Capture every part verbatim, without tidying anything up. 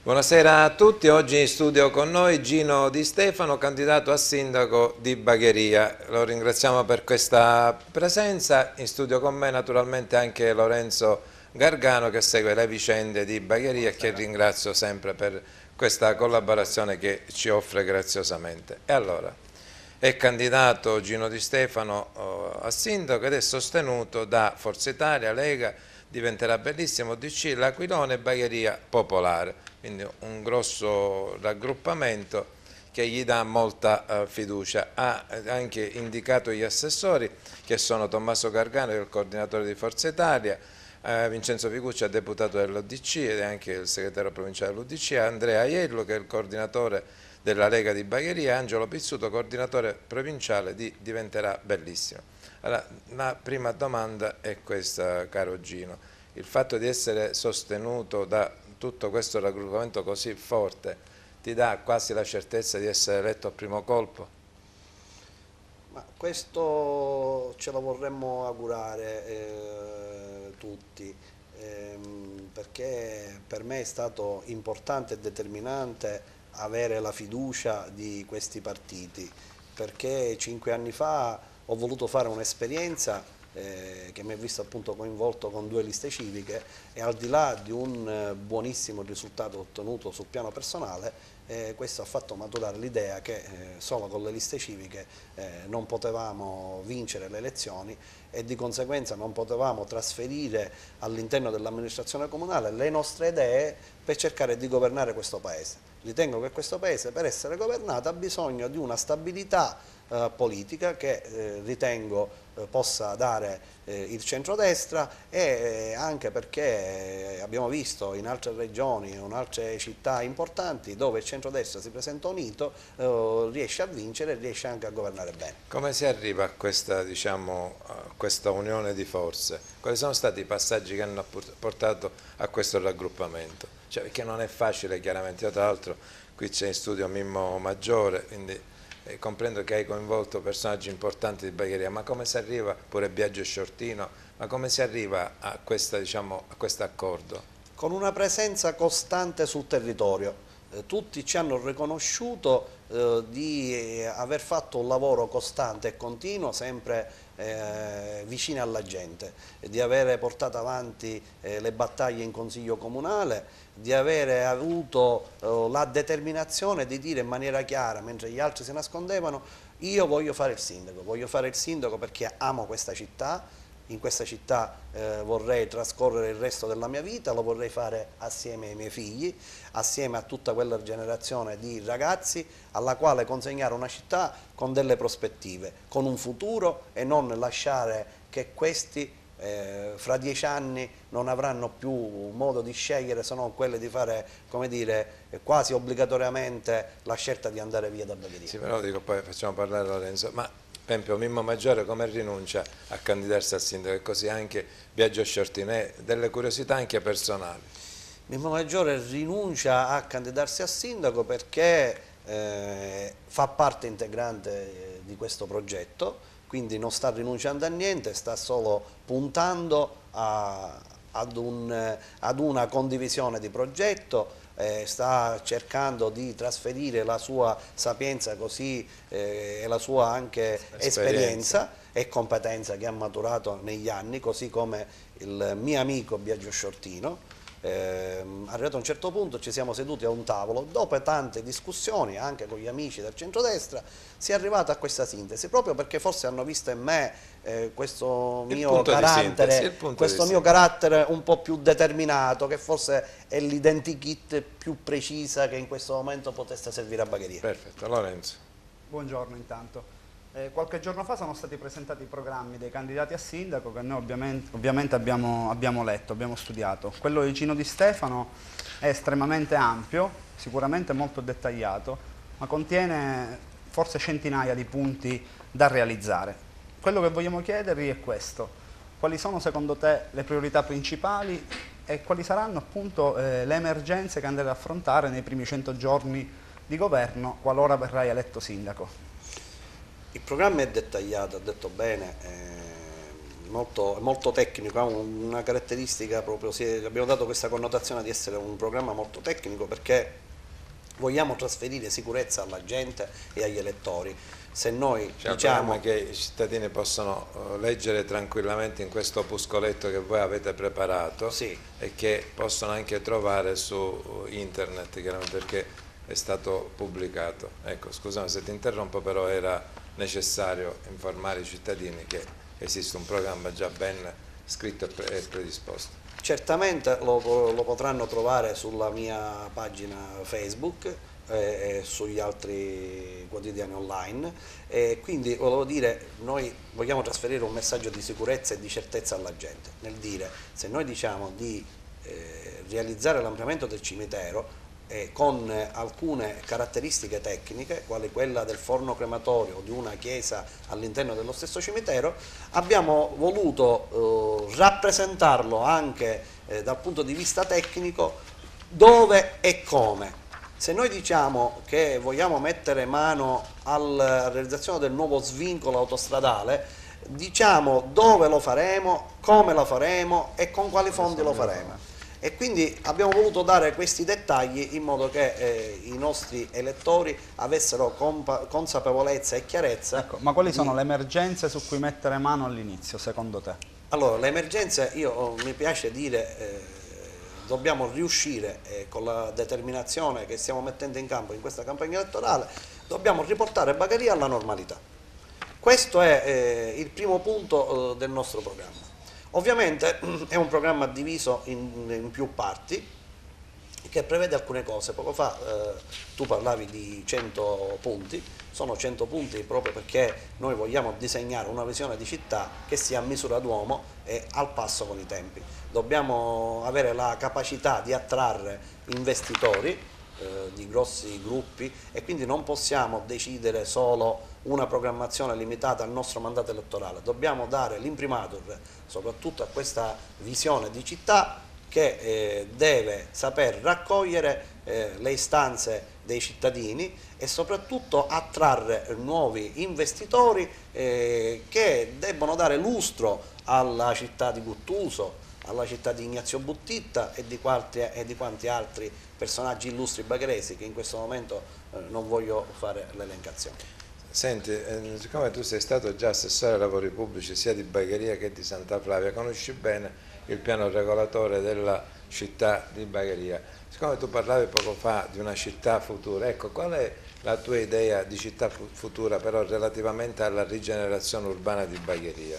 Buonasera a tutti, oggi in studio con noi Gino Di Stefano, candidato a sindaco di Bagheria. Lo ringraziamo per questa presenza, in studio con me naturalmente anche Lorenzo Gargano che segue le vicende di Bagheria e che ringrazio sempre per questa collaborazione che ci offre graziosamente. E allora, è candidato Gino Di Stefano a sindaco ed è sostenuto da Forza Italia, Lega, diventerà bellissimo D C, l'Aquilone e Bagheria Popolare. Quindi un grosso raggruppamento che gli dà molta uh, fiducia. Ha anche indicato gli assessori che sono Tommaso Gargano, che è il coordinatore di Forza Italia, uh, Vincenzo Figuccia, deputato dell'U D C ed è anche il segretario provinciale dell'U D C, Andrea Aiello che è il coordinatore della Lega di Bagheria, Angelo Pizzuto, coordinatore provinciale di Diventerà Bellissimo. Allora, la prima domanda è questa, caro Gino: il fatto di essere sostenuto da tutto questo raggruppamento così forte ti dà quasi la certezza di essere eletto al primo colpo? Ma questo ce lo vorremmo augurare eh, tutti, ehm, perché per me è stato importante e determinante avere la fiducia di questi partiti, perché cinque anni fa ho voluto fare un'esperienza Eh, che mi ha visto appunto coinvolto con due liste civiche e al di là di un eh, buonissimo risultato ottenuto sul piano personale, eh, questo ha fatto maturare l'idea che eh, solo con le liste civiche eh, non potevamo vincere le elezioni e di conseguenza non potevamo trasferire all'interno dell'amministrazione comunale le nostre idee per cercare di governare questo Paese. Ritengo che questo Paese, per essere governato, ha bisogno di una stabilità eh, politica che eh, ritengo eh, possa dare eh, il centrodestra e eh, anche perché abbiamo visto in altre regioni o in altre città importanti dove il centrodestra si presenta unito, eh, riesce a vincere e riesce anche a governare bene. Come si arriva a questa, diciamo, a questa unione di forze? Quali sono stati i passaggi che hanno portato a questo raggruppamento? Cioè, perché non è facile chiaramente. Io tra l'altro qui c'è in studio Mimmo Maggiore, quindi eh, comprendo che hai coinvolto personaggi importanti di Bagheria, ma come si arriva, pure Biagio Sciortino, ma come si arriva a questa, diciamo, a questo accordo? Con una presenza costante sul territorio. Eh, tutti ci hanno riconosciuto eh, di eh, aver fatto un lavoro costante e continuo, sempre eh, vicino alla gente, di avere portato avanti eh, le battaglie in Consiglio Comunale, di avere avuto eh, la determinazione di dire in maniera chiara, mentre gli altri si nascondevano: io voglio fare il sindaco, voglio fare il sindaco perché amo questa città, in questa città eh, vorrei trascorrere il resto della mia vita, lo vorrei fare assieme ai miei figli, assieme a tutta quella generazione di ragazzi alla quale consegnare una città con delle prospettive, con un futuro e non lasciare che questi eh, fra dieci anni non avranno più modo di scegliere se non quelle di fare, come dire, quasi obbligatoriamente la scelta di andare via da Bagheria. Sì, però dico, poi facciamo parlare Lorenzo, ma per esempio Mimmo Maggiore come rinuncia a candidarsi al sindaco e così anche Biagio Sciortino, delle curiosità anche personali? Mimmo Maggiore rinuncia a candidarsi a sindaco perché eh, fa parte integrante di questo progetto, quindi non sta rinunciando a niente, sta solo puntando a, ad, un, ad una condivisione di progetto. Eh, sta cercando di trasferire la sua sapienza così eh, e la sua anche esperienza. esperienza e competenza che ha maturato negli anni, così come il mio amico Biagio Sciortino. Eh, arrivato a un certo punto ci siamo seduti a un tavolo, dopo tante discussioni anche con gli amici del centrodestra si è arrivato a questa sintesi, proprio perché forse hanno visto in me eh, questo mio carattere, sintesi, questo mio carattere un po' più determinato, che forse è l'identikit più precisa che in questo momento potesse servire a Bagheria. Perfetto, Lorenzo. Buongiorno intanto. Eh, qualche giorno fa sono stati presentati i programmi dei candidati a sindaco che noi ovviamente, ovviamente abbiamo, abbiamo letto, abbiamo studiato. Quello di Gino Di Stefano è estremamente ampio, sicuramente molto dettagliato, ma contiene forse centinaia di punti da realizzare. Quello che vogliamo chiedervi è questo: quali sono secondo te le priorità principali e quali saranno appunto eh, le emergenze che andrete ad affrontare nei primi cento giorni di governo qualora verrai eletto sindaco? Il programma è dettagliato, ha detto bene, eh, molto, molto tecnico, ha una caratteristica proprio, abbiamo dato questa connotazione di essere un programma molto tecnico perché vogliamo trasferire sicurezza alla gente e agli elettori. Se noi cioè, diciamo che i cittadini possano uh, leggere tranquillamente in questo opuscoletto che voi avete preparato, sì, e che possono anche trovare su internet, chiaramente, perché è stato pubblicato. Ecco, scusami se ti interrompo, però era necessario informare i cittadini che esiste un programma già ben scritto e predisposto. Certamente lo, lo potranno trovare sulla mia pagina Facebook e sugli altri quotidiani online, e quindi volevo dire, noi vogliamo trasferire un messaggio di sicurezza e di certezza alla gente, nel dire, se noi diciamo di eh, realizzare l'ampliamento del cimitero eh, con alcune caratteristiche tecniche, quali quella del forno crematorio o di una chiesa all'interno dello stesso cimitero, abbiamo voluto eh, rappresentarlo anche eh, dal punto di vista tecnico, dove e come. Se noi diciamo che vogliamo mettere mano alla realizzazione del nuovo svincolo autostradale, diciamo dove lo faremo, come lo faremo e con quali fondi lo faremo. E quindi abbiamo voluto dare questi dettagli in modo che eh, i nostri elettori avessero consapevolezza e chiarezza. Ecco, ma quali di... sono le emergenze su cui mettere mano all'inizio, secondo te? Allora, le emergenze, io oh, mi piace dire... Eh, dobbiamo riuscire eh, con la determinazione che stiamo mettendo in campo in questa campagna elettorale, dobbiamo riportare Bagheria alla normalità. Questo è eh, il primo punto eh, del nostro programma. Ovviamente è un programma diviso in, in più parti che prevede alcune cose. Poco fa eh, tu parlavi di cento punti, sono cento punti proprio perché noi vogliamo disegnare una visione di città che sia a misura d'uomo e al passo con i tempi. Dobbiamo avere la capacità di attrarre investitori eh, di grossi gruppi e quindi non possiamo decidere solo una programmazione limitata al nostro mandato elettorale. Dobbiamo dare l'imprimatur soprattutto a questa visione di città che eh, deve saper raccogliere eh, le istanze dei cittadini e soprattutto attrarre nuovi investitori eh, che debbono dare lustro alla città di Guttuso, alla città di Ignazio Buttitta e di quanti, e di quanti altri personaggi illustri bagheresi che in questo momento eh, non voglio fare l'elencazione. Senti, eh, siccome tu sei stato già assessore ai lavori pubblici sia di Bagheria che di Santa Flavia, conosci bene il piano regolatore della città di Bagheria. Siccome tu parlavi poco fa di una città futura, ecco, qual è la tua idea di città futura però relativamente alla rigenerazione urbana di Bagheria?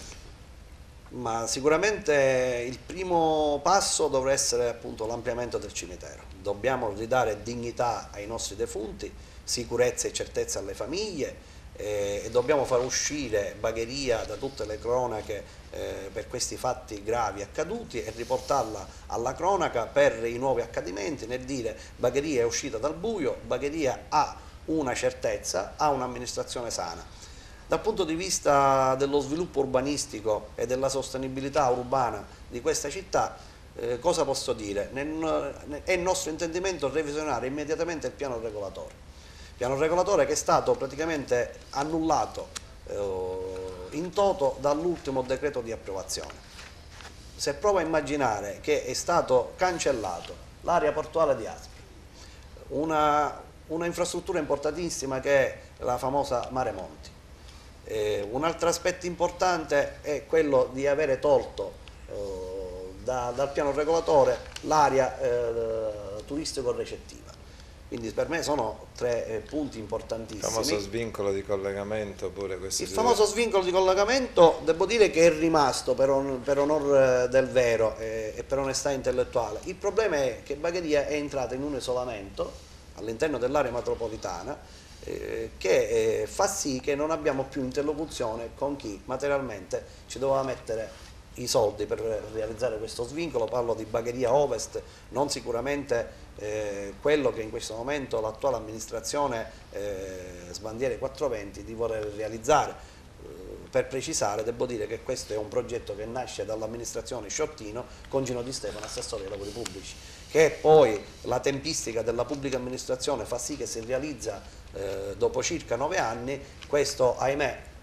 Ma sicuramente il primo passo dovrà essere appunto l'ampliamento del cimitero. Dobbiamo ridare dignità ai nostri defunti, sicurezza e certezza alle famiglie eh, e dobbiamo far uscire Bagheria da tutte le cronache eh, per questi fatti gravi accaduti e riportarla alla cronaca per i nuovi accadimenti, nel dire Bagheria è uscita dal buio, Bagheria ha una certezza, ha un'amministrazione sana. Dal punto di vista dello sviluppo urbanistico e della sostenibilità urbana di questa città, eh, cosa posso dire? Nel, è il nostro intendimento revisionare immediatamente il piano regolatore. Piano regolatore che è stato praticamente annullato eh, in toto dall'ultimo decreto di approvazione. Se prova a immaginare che è stato cancellato l'area portuale di Aspri, una, una infrastruttura importantissima che è la famosa Mare Monti. Eh, un altro aspetto importante è quello di avere tolto eh, da, dal piano regolatore l'area eh, turistico-recettiva. Quindi per me sono tre eh, punti importantissimi. Il famoso svincolo di collegamento pure questo. Il famoso svincolo di collegamento devo dire che è rimasto per, on, per onor del vero eh, e per onestà intellettuale. Il problema è che Bagheria è entrata in un isolamento all'interno dell'area metropolitana che eh, fa sì che non abbiamo più interlocuzione con chi materialmente ci doveva mettere i soldi per realizzare questo svincolo. Parlo di Bagheria Ovest, non sicuramente eh, quello che in questo momento l'attuale amministrazione eh, sbandiera i quattrocentoventi di voler realizzare. Eh, per precisare, devo dire che questo è un progetto che nasce dall'amministrazione Sciottino con Gino Di Stefano, assessore ai lavori pubblici, che poi la tempistica della pubblica amministrazione fa sì che si realizza eh, dopo circa nove anni. Questo ahimè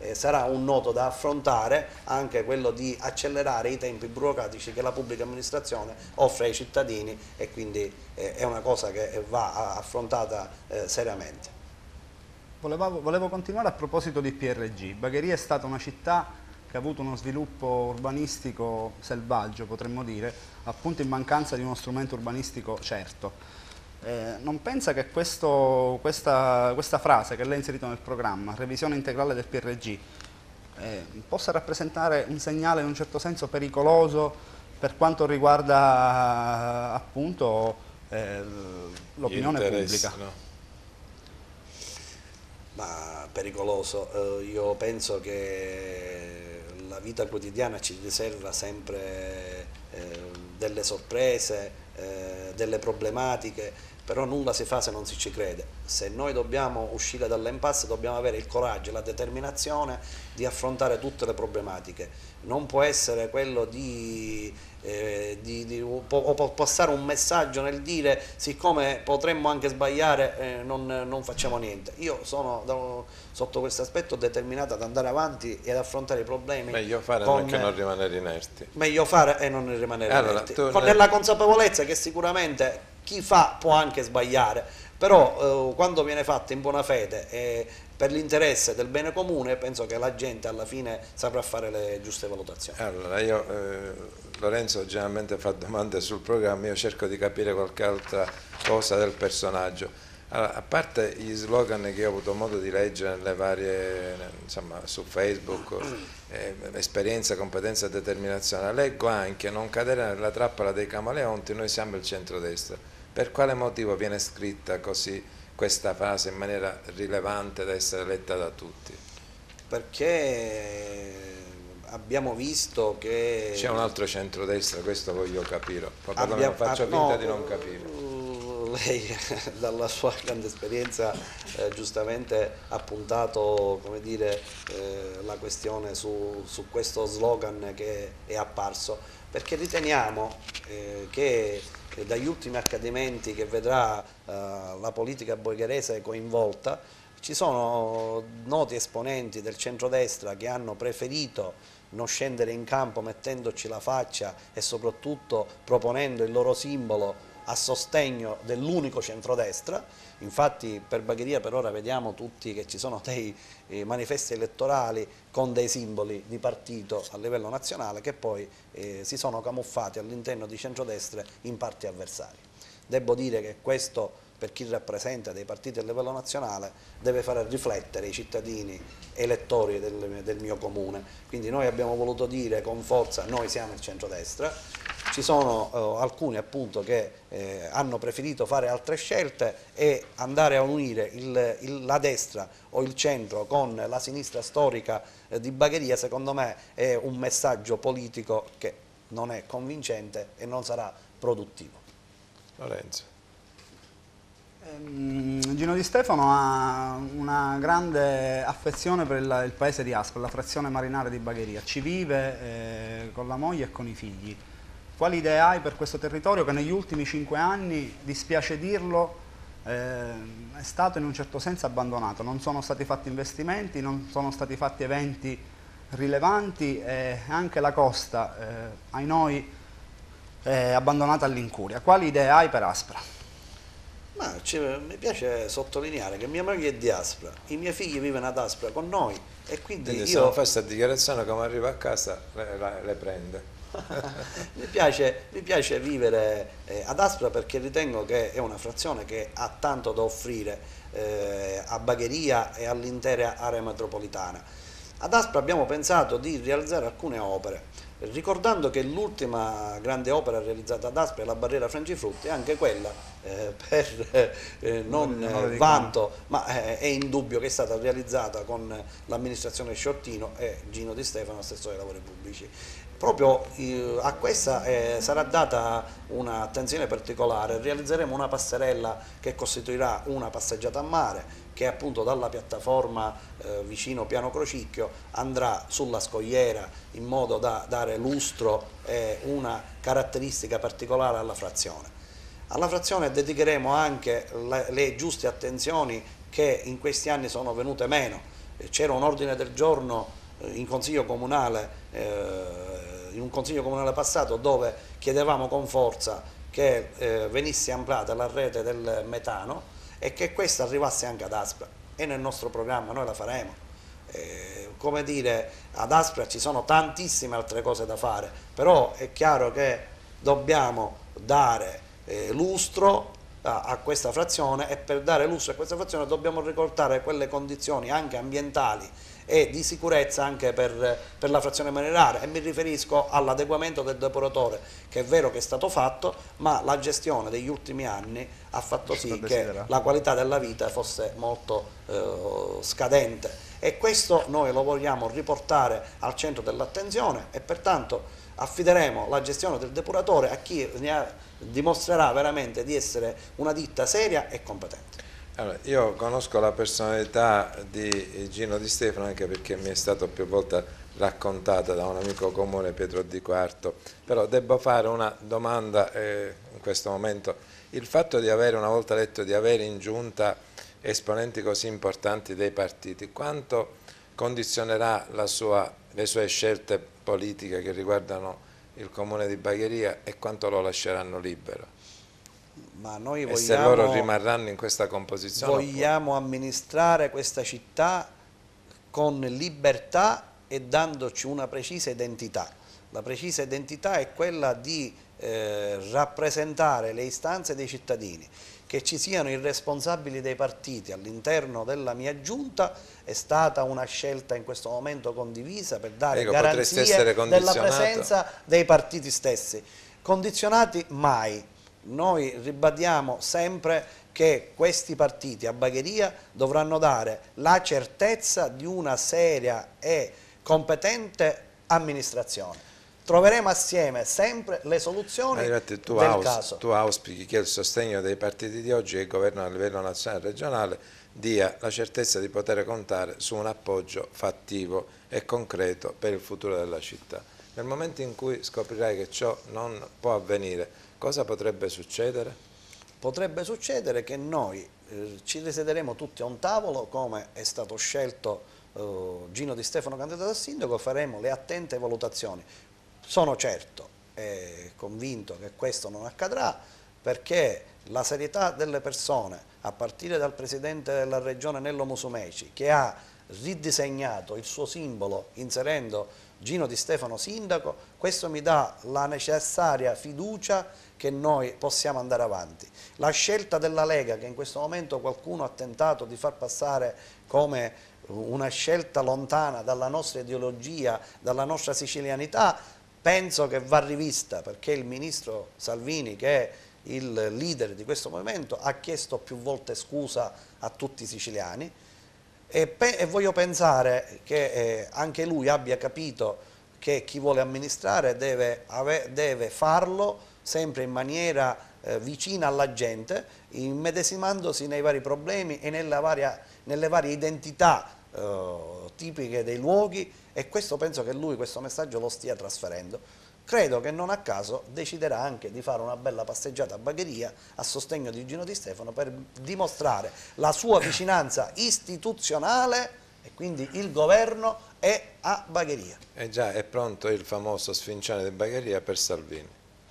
eh, sarà un nodo da affrontare, anche quello di accelerare i tempi burocratici che la pubblica amministrazione offre ai cittadini, e quindi eh, è una cosa che va affrontata eh, seriamente. Volevo, volevo continuare a proposito di P R G. Bagheria è stata una città che ha avuto uno sviluppo urbanistico selvaggio, potremmo dire, appunto in mancanza di uno strumento urbanistico certo. Eh, non pensa che questo, questa, questa frase che lei ha inserito nel programma, revisione integrale del P R G, eh, possa rappresentare un segnale in un certo senso pericoloso per quanto riguarda appunto eh, l'opinione pubblica? No? Ma pericoloso, eh, io penso che la vita quotidiana ci riserva sempre eh, delle sorprese, eh, delle problematiche, però nulla si fa se non si ci crede. Se noi dobbiamo uscire dall'impasse dobbiamo avere il coraggio e la determinazione di affrontare tutte le problematiche. Non può essere quello di, eh, di, di o passare un messaggio nel dire siccome potremmo anche sbagliare eh, non, non facciamo niente. Io sono da, sotto questo aspetto determinata ad andare avanti e ad affrontare i problemi. Meglio fare con, che non rimanere inerti. Meglio fare e non rimanere allora, inerti. Tu... Con la consapevolezza che sicuramente chi fa può anche sbagliare, però eh, quando viene fatto in buona fede e per l'interesse del bene comune, penso che la gente alla fine saprà fare le giuste valutazioni. Allora, io, eh, Lorenzo generalmente fa domande sul programma, io cerco di capire qualche altra cosa del personaggio. Allora, a parte gli slogan che ho avuto modo di leggere nelle varie, insomma, su Facebook, eh, esperienza, competenza e determinazione, leggo anche non cadere nella trappola dei camaleonti, noi siamo il centrodestra. Per quale motivo viene scritta così questa frase in maniera rilevante da essere letta da tutti? Perché abbiamo visto che... C'è un altro centrodestra, questo voglio capire, poi Abbia... perlomeno faccio finta no, di non capire. Lei dalla sua grande esperienza eh, giustamente ha puntato, come dire, eh, la questione su, su questo slogan che è apparso, perché riteniamo eh, che eh, dagli ultimi accadimenti che vedrà eh, la politica boigherese coinvolta ci sono noti esponenti del centrodestra che hanno preferito non scendere in campo mettendoci la faccia e soprattutto proponendo il loro simbolo a sostegno dell'unico centrodestra. Infatti per Bagheria per ora vediamo tutti che ci sono dei eh, manifesti elettorali con dei simboli di partito a livello nazionale che poi eh, si sono camuffati all'interno di centrodestre in parti avversarie. Devo dire che questo, per chi rappresenta dei partiti a livello nazionale, deve fare riflettere i cittadini elettori del, del mio comune. Quindi noi abbiamo voluto dire con forza noi siamo il centrodestra. Ci sono eh, alcuni appunto che eh, hanno preferito fare altre scelte e andare a unire il, il, la destra o il centro con la sinistra storica eh, di Bagheria, secondo me è un messaggio politico che non è convincente e non sarà produttivo. Lorenzo. Gino Di Stefano ha una grande affezione per il, il paese di Aspra, la frazione marinare di Bagheria, ci vive eh, con la moglie e con i figli. Quali idee hai per questo territorio che negli ultimi cinque anni, dispiace dirlo, eh, è stato in un certo senso abbandonato? Non sono stati fatti investimenti, non sono stati fatti eventi rilevanti e anche la costa, eh, ai noi, è abbandonata all'incuria. Quali idee hai per Aspra? Ma cioè, mi piace sottolineare che mia moglie è di Aspra, i miei figli vivono ad Aspra con noi e quindi, quindi io... se non fa questa dichiarazione come arriva a casa le, le, le prende. mi, piace, mi piace vivere eh, ad Aspra perché ritengo che è una frazione che ha tanto da offrire eh, a Bagheria e all'intera area metropolitana. Ad Aspra abbiamo pensato di realizzare alcune opere, ricordando che l'ultima grande opera realizzata ad Aspra è la barriera Frangifrutti, anche quella eh, per eh, non eh, vanto, ma eh, è indubbio che è stata realizzata con l'amministrazione Sciortino e Gino Di Stefano, assessore ai lavori pubblici. Proprio eh, a questa eh, sarà data un'attenzione particolare, realizzeremo una passerella che costituirà una passeggiata a mare, che appunto dalla piattaforma eh, vicino Piano Crocicchio andrà sulla scogliera in modo da dare lustro e una caratteristica particolare alla frazione. Alla frazione dedicheremo anche le, le giuste attenzioni che in questi anni sono venute meno. c'era un ordine del giorno in consiglio comunale, eh, in un consiglio comunale passato, dove chiedevamo con forza che eh, venisse ampliata la rete del metano e che questa arrivasse anche ad Aspra, e nel nostro programma noi la faremo. Eh, come dire, ad Aspra ci sono tantissime altre cose da fare, però è chiaro che dobbiamo dare eh, lustro a, a questa frazione, e per dare lustro a questa frazione dobbiamo ricordare quelle condizioni anche ambientali e di sicurezza anche per, per la frazione mineraria, e mi riferisco all'adeguamento del depuratore, che è vero che è stato fatto, ma la gestione degli ultimi anni ha fatto sì che la qualità della vita fosse molto eh, scadente, e questo noi lo vogliamo riportare al centro dell'attenzione, e pertanto affideremo la gestione del depuratore a chi ne ha, dimostrerà veramente di essere una ditta seria e competente. Allora, io conosco la personalità di Gino Di Stefano anche perché mi è stato più volte raccontata da un amico comune, Pietro Di Quarto, però devo fare una domanda eh, in questo momento. Il fatto di avere, una volta letto, di avere in giunta esponenti così importanti dei partiti, quanto condizionerà la sua, le sue scelte politiche che riguardano il comune di Bagheria, e quanto lo lasceranno libero? Ma noi e vogliamo, se loro rimarranno in questa composizione? Vogliamo amministrare questa città con libertà e dandoci una precisa identità. La precisa identità è quella di eh, rappresentare le istanze dei cittadini. Che ci siano i responsabili dei partiti all'interno della mia giunta è stata una scelta in questo momento condivisa per dare ecco, garanzie della presenza dei partiti stessi. Condizionati mai. Noi ribadiamo sempre che questi partiti a Bagheria dovranno dare la certezza di una seria e competente amministrazione. Troveremo assieme sempre le soluzioni infatti, tu del aus, caso. Tu auspichi che il sostegno dei partiti di oggi e il governo a livello nazionale e regionale dia la certezza di poter contare su un appoggio fattivo e concreto per il futuro della città. Nel momento in cui scoprirai che ciò non può avvenire, cosa potrebbe succedere? Potrebbe succedere che noi eh, ci risiederemo tutti a un tavolo, come è stato scelto eh, Gino Di Stefano candidato a sindaco, faremo le attente valutazioni. Sono certo e convinto che questo non accadrà, perché la serietà delle persone, a partire dal Presidente della Regione Nello Musumeci, che ha ridisegnato il suo simbolo inserendo Gino Di Stefano sindaco, questo mi dà la necessaria fiducia che noi possiamo andare avanti. La scelta della Lega, che in questo momento qualcuno ha tentato di far passare come una scelta lontana dalla nostra ideologia, dalla nostra sicilianità, penso che va rivista, perché il ministro Salvini, che è il leader di questo movimento, ha chiesto più volte scusa a tutti i siciliani, e, pe e voglio pensare che eh, anche lui abbia capito che chi vuole amministrare deve, deve farlo sempre in maniera eh, vicina alla gente, immedesimandosi nei vari problemi e nella varia, nelle varie identità eh, tipiche dei luoghi, e questo penso che lui questo messaggio lo stia trasferendo. Credo che non a caso deciderà anche di fare una bella passeggiata a Bagheria a sostegno di Gino Di Stefano, per dimostrare la sua vicinanza istituzionale, e quindi il governo è a Bagheria. E già è pronto il famoso sfincione di Bagheria per Salvini.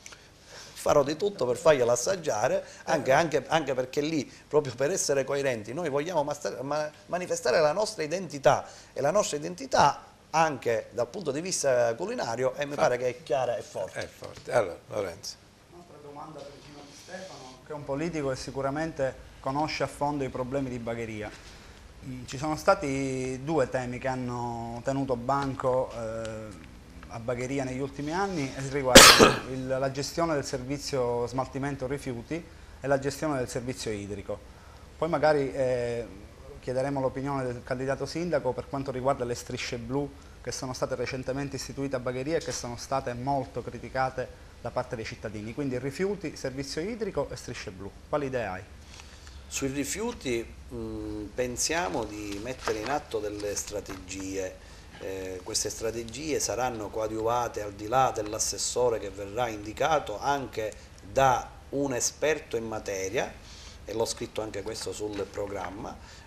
Farò di tutto per farglielo assaggiare, anche, anche, anche perché lì, proprio per essere coerenti, noi vogliamo ma manifestare la nostra identità, e la nostra identità anche dal punto di vista culinario, e mi pare che è chiara e forte. È forte. Allora, Lorenzo. Un'altra domanda per Gino Di Stefano, che è un politico e sicuramente conosce a fondo i problemi di Bagheria. Ci sono stati due temi che hanno tenuto banco eh, a Bagheria negli ultimi anni, e riguardano il, la gestione del servizio smaltimento rifiuti e la gestione del servizio idrico. Poi magari eh, chiederemo l'opinione del candidato sindaco per quanto riguarda le strisce blu che sono state recentemente istituite a Bagheria e che sono state molto criticate da parte dei cittadini. Quindi rifiuti, servizio idrico e strisce blu. Quali idee hai? Sui rifiuti mh, pensiamo di mettere in atto delle strategie. Eh, queste strategie saranno coadiuvate, al di là dell'assessore che verrà indicato, anche da un esperto in materia, e l'ho scritto anche questo sul programma,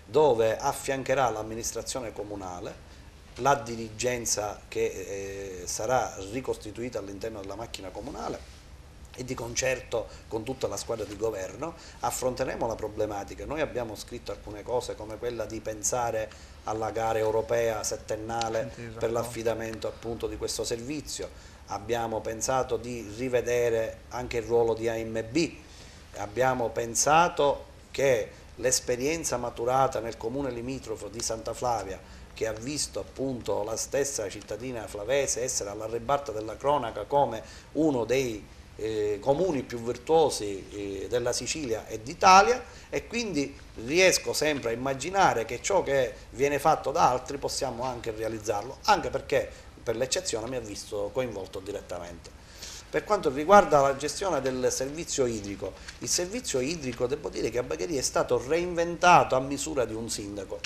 dove affiancherà l'amministrazione comunale, la dirigenza che eh, sarà ricostituita all'interno della macchina comunale, e di concerto con tutta la squadra di governo affronteremo la problematica. Noi abbiamo scritto alcune cose come quella di pensare alla gara europea settennale per l'affidamento appunto di questo servizio, abbiamo pensato di rivedere anche il ruolo di A M B, abbiamo pensato che l'esperienza maturata nel comune limitrofo di Santa Flavia, che ha visto appunto la stessa cittadina flavese essere alla ribalta della cronaca come uno dei Eh, comuni più virtuosi eh, della Sicilia e d'Italia, e quindi riesco sempre a immaginare che ciò che viene fatto da altri possiamo anche realizzarlo, anche perché per l'eccezione mi ha visto coinvolto direttamente. Per quanto riguarda la gestione del servizio idrico, il servizio idrico devo dire che a Bagheria è stato reinventato a misura di un sindaco.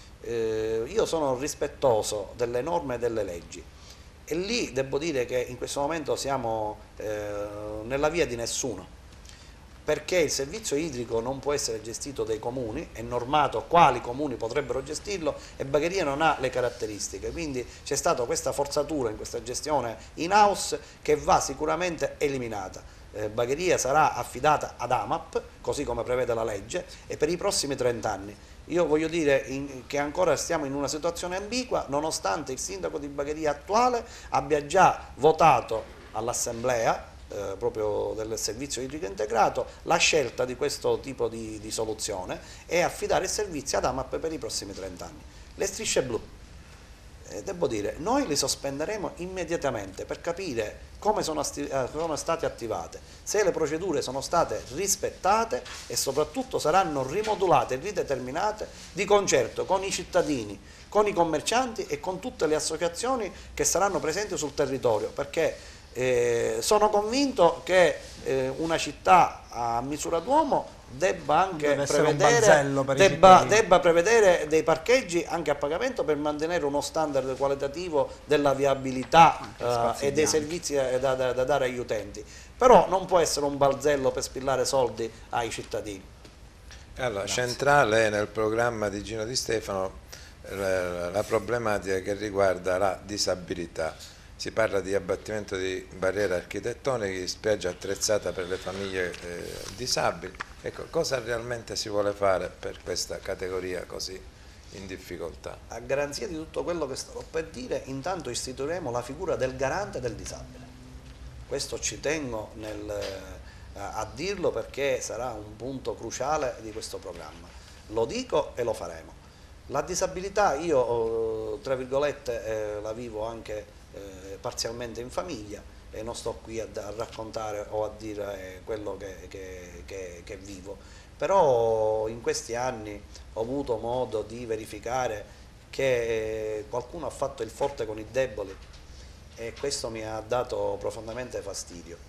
Eh, io sono rispettoso delle norme e delle leggi, e lì devo dire che in questo momento siamo eh, nella via di nessuno, perché il servizio idrico non può essere gestito dai comuni, è normato quali comuni potrebbero gestirlo e Bagheria non ha le caratteristiche, quindi c'è stata questa forzatura in questa gestione in house che va sicuramente eliminata. Eh, Bagheria sarà affidata ad A M A P, così come prevede la legge, e per i prossimi trenta anni. Io voglio dire in, che ancora stiamo in una situazione ambigua, nonostante il sindaco di Bagheria attuale abbia già votato all'assemblea eh, proprio del servizio idrico integrato la scelta di questo tipo di, di soluzione e affidare il servizio ad A M A P per i prossimi trenta anni. Le strisce blu, eh, devo dire, noi le sospenderemo immediatamente per capire come sono, sono state attivate, se le procedure sono state rispettate e soprattutto saranno rimodulate e rideterminate di concerto con i cittadini, con i commercianti e con tutte le associazioni che saranno presenti sul territorio, perché eh, sono convinto che eh, una città a misura d'uomo debba anche prevedere, debba, debba prevedere dei parcheggi anche a pagamento per mantenere uno standard qualitativo della viabilità eh, e dei servizi da, da, da dare agli utenti, però non può essere un balzello per spillare soldi ai cittadini. Allora, centrale nel programma di Gino Di Stefano la, la problematica che riguarda la disabilità. Si parla di abbattimento di barriere architettoniche, di spiaggia attrezzata per le famiglie eh, disabili. Ecco, cosa realmente si vuole fare per questa categoria così in difficoltà? A garanzia di tutto quello che stavo per dire, intanto istituiremo la figura del garante del disabile. Questo ci tengo nel, a dirlo perché sarà un punto cruciale di questo programma. Lo dico e lo faremo. La disabilità io, tra virgolette, eh, la vivo anche eh, parzialmente in famiglia e non sto qui a, a raccontare o a dire quello che, che, che, che vivo, però in questi anni ho avuto modo di verificare che qualcuno ha fatto il forte con i deboli e questo mi ha dato profondamente fastidio.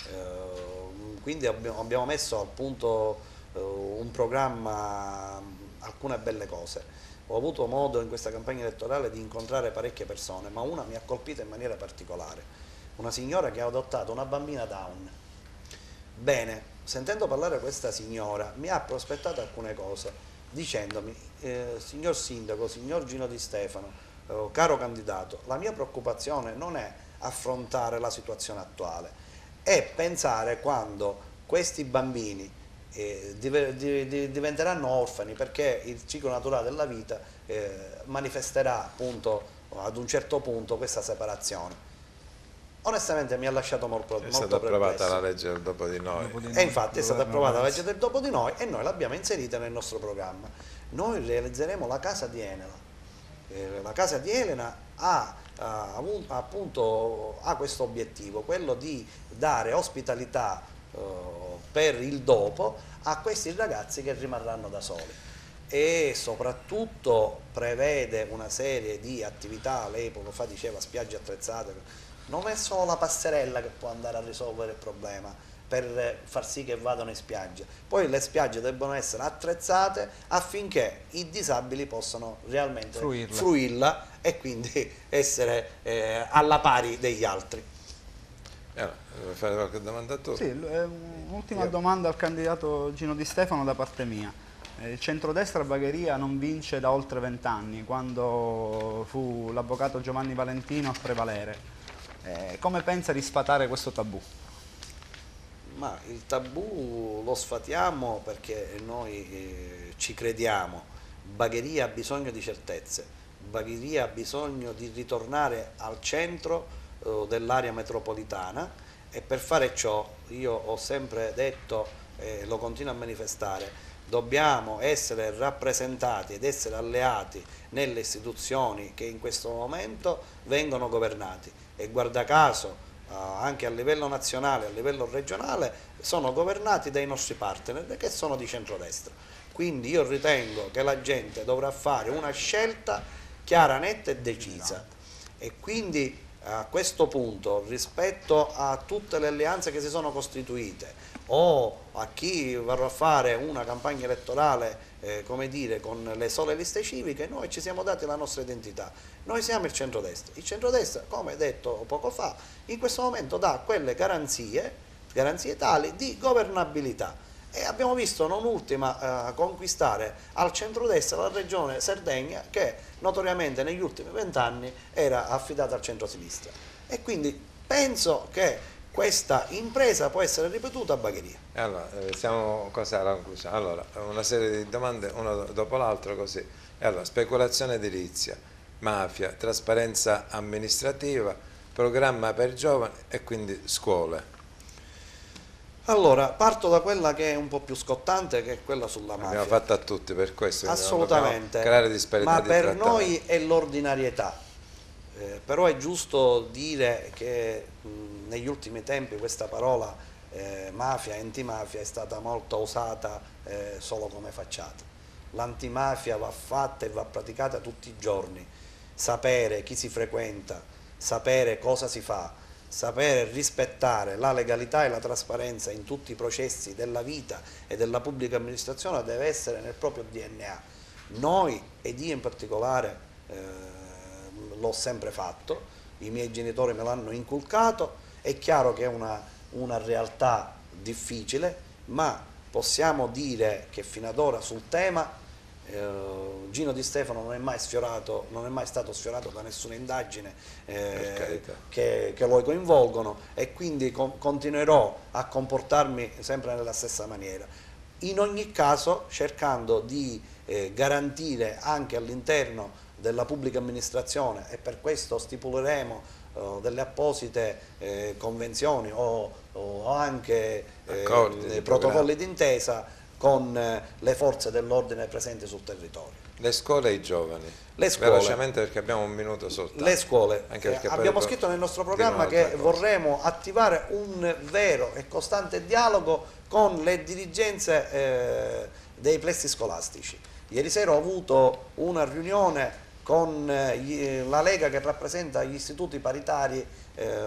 Eh, quindi abbiamo, abbiamo messo a punto eh, un programma, alcune belle cose. Ho avuto modo in questa campagna elettorale di incontrare parecchie persone, ma una mi ha colpito in maniera particolare, una signora che ha adottato una bambina Down. Bene, sentendo parlare questa signora mi ha prospettato alcune cose, dicendomi, eh, signor Sindaco, signor Gino Di Stefano, eh, caro candidato, la mia preoccupazione non è affrontare la situazione attuale, è pensare quando questi bambini Eh, diventeranno orfani perché il ciclo naturale della vita eh, manifesterà appunto ad un certo punto questa separazione. Onestamente mi ha lasciato molto perplesso. È stata approvata la legge del dopo di noi. Dopo di noi. E infatti è stata approvata la legge del dopo di noi e noi l'abbiamo inserita nel nostro programma. Noi realizzeremo la casa di Elena. Eh, la casa di Elena ha, ha, appunto, ha questo obiettivo, quello di dare ospitalità per il dopo a questi ragazzi che rimarranno da soli e soprattutto prevede una serie di attività. Lei poco fa diceva spiagge attrezzate, non è solo la passerella che può andare a risolvere il problema per far sì che vadano in spiaggia, poi le spiagge debbono essere attrezzate affinché i disabili possano realmente fruirla, fruirla e quindi essere eh, alla pari degli altri. Allora, vuoi fare qualche domanda a tu? Sì, un'ultima domanda al candidato Gino Di Stefano da parte mia. Il centrodestra a Bagheria non vince da oltre vent'anni, quando fu l'avvocato Giovanni Valentino a prevalere. Eh, come pensa di sfatare questo tabù? Ma il tabù lo sfatiamo perché noi eh, ci crediamo. Bagheria ha bisogno di certezze, Bagheria ha bisogno di ritornare al centro eh, dell'area metropolitana, e per fare ciò io ho sempre detto e eh, lo continuo a manifestare: dobbiamo essere rappresentati ed essere alleati nelle istituzioni che in questo momento vengono governati, e guarda caso Uh, anche a livello nazionale, a livello regionale, sono governati dai nostri partner che sono di centrodestra. Quindi io ritengo che la gente dovrà fare una scelta chiara, netta e decisa, e quindi a questo punto, rispetto a tutte le alleanze che si sono costituite o a chi vorrà fare una campagna elettorale eh, come dire, con le sole liste civiche, noi ci siamo dati la nostra identità. Noi siamo il centrodestra. Il centrodestra, come detto poco fa, in questo momento dà quelle garanzie, garanzie tali di governabilità. E abbiamo visto non ultima eh, conquistare al centrodestra la regione Sardegna, che notoriamente negli ultimi vent'anni era affidata al centrosinistra. E quindi penso che questa impresa può essere ripetuta a Bagheria. Allora, eh, siamo quasi alla conclusione. Allora, una serie di domande, una dopo l'altra, così. E allora, speculazione edilizia, mafia, trasparenza amministrativa, programma per giovani e quindi scuole. Allora, parto da quella che è un po' più scottante, che è quella sulla mafia. L'abbiamo fatta a tutti per questo. Assolutamente, creare disparità ma di per trattamento. noi è l'ordinarietà. Eh, però è giusto dire che mh, negli ultimi tempi questa parola eh, mafia, antimafia, è stata molto usata eh, solo come facciata. L'antimafia va fatta e va praticata tutti i giorni. Sapere chi si frequenta, sapere cosa si fa, sapere rispettare la legalità e la trasparenza in tutti i processi della vita e della pubblica amministrazione deve essere nel proprio D N A. Noi, ed io in particolare, eh, l'ho sempre fatto, i miei genitori me l'hanno inculcato. È chiaro che è una, una realtà difficile, ma possiamo dire che fino ad ora sul tema eh, Gino Di Stefano non è mai sfiorato, non è mai stato sfiorato da nessuna indagine eh, che, che lo coinvolgono, e quindi con, continuerò a comportarmi sempre nella stessa maniera, in ogni caso cercando di eh, garantire anche all'interno della pubblica amministrazione, e per questo stipuleremo uh, delle apposite eh, convenzioni o, o anche eh, protocolli d'intesa con eh, le forze dell'ordine presenti sul territorio. Le scuole e i giovani. Le scuole. Velocemente, perché abbiamo un minuto soltanto. Le scuole. Anche perché eh, abbiamo scritto nel nostro programma che vorremmo attivare un vero e costante dialogo con le dirigenze eh, dei plessi scolastici. Ieri sera ho avuto una riunione con la Lega che rappresenta gli istituti paritari eh,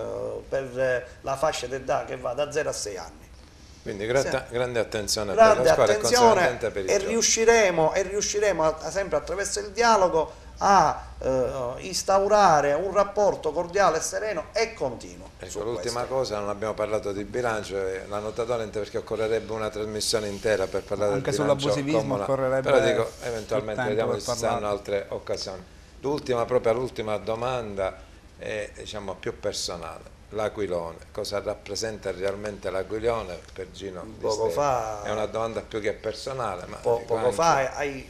per la fascia d'età che va da zero a sei anni. Quindi grande, sì. grande attenzione grande per la scuola attenzione, e, per e riusciremo, e riusciremo a, sempre attraverso il dialogo a eh, instaurare un rapporto cordiale, sereno e continuo. Ecco, l'ultima cosa, non abbiamo parlato di bilancio, l'hanno notato lente perché occorrerebbe una trasmissione intera per parlare anche del bilancio. Anche sull'abusivismo occorrerebbe. Però dico, eventualmente vediamo se ci saranno altre occasioni. L'ultima, proprio l'ultima domanda è, diciamo, più personale. L'Aquilone, cosa rappresenta realmente l'Aquilone per Gino Di Stefano? È una domanda più che personale. Ma po poco anche... fa hai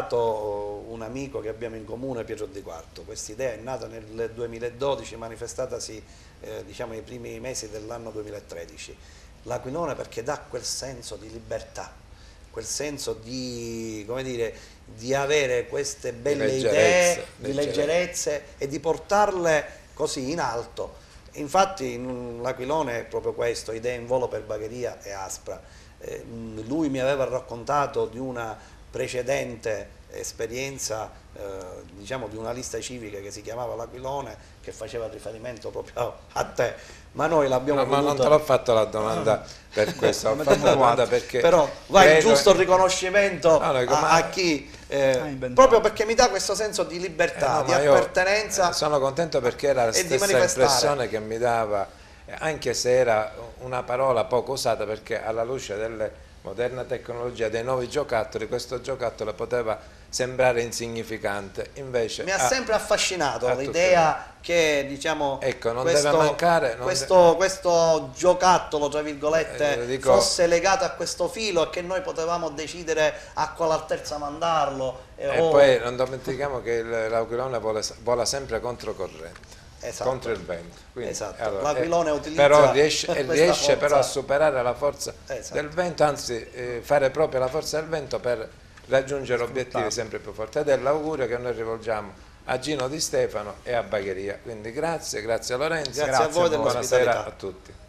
citato un amico che abbiamo in comune, Pietro Di Quarto. Questa idea è nata nel duemiladodici, manifestatasi eh, diciamo nei primi mesi dell'anno duemilatredici. L'Aquilone perché dà quel senso di libertà, quel senso di, come dire, di avere queste belle di idee, di leggerezze. leggerezze e di portarle così in alto. Infatti l'Aquilone è proprio questo, idee in volo per Bagheria e Aspra. Eh, lui mi aveva raccontato di una precedente esperienza, eh, diciamo di una lista civica che si chiamava l'Aquilone, che faceva riferimento proprio a te, ma noi l'abbiamo no, ma non te l'ho fatto la domanda per questo, ho fatto la domanda perché però va il giusto riconoscimento no, no, a, a chi eh, proprio perché mi dà questo senso di libertà, eh no, di appartenenza. Io, eh, sono contento perché era la stessa impressione che mi dava, anche se era una parola poco usata, perché alla luce delle moderna tecnologia, dei nuovi giocattoli, questo giocattolo poteva sembrare insignificante, invece mi ha ha, sempre affascinato ha l'idea che, diciamo, ecco, non questo, deve mancare, non questo, de... questo giocattolo, tra virgolette, eh, dico... fosse legato a questo filo e che noi potevamo decidere a quale altezza mandarlo. E o... poi non dimentichiamo che l'aquilone vola sempre controcorrente. Esatto. Contro il vento. Quindi, esatto. allora, L'aquilone eh, utilizza però riesce, riesce però a forza. superare la forza Esatto. del vento, anzi eh, fare proprio la forza del vento per raggiungere obiettivi sempre più forti, ed è l'augurio che noi rivolgiamo a Gino Di Stefano e a Bagheria. Quindi grazie, grazie a Lorenzo, Grazie a voi buonasera dell'ospitalità. a tutti.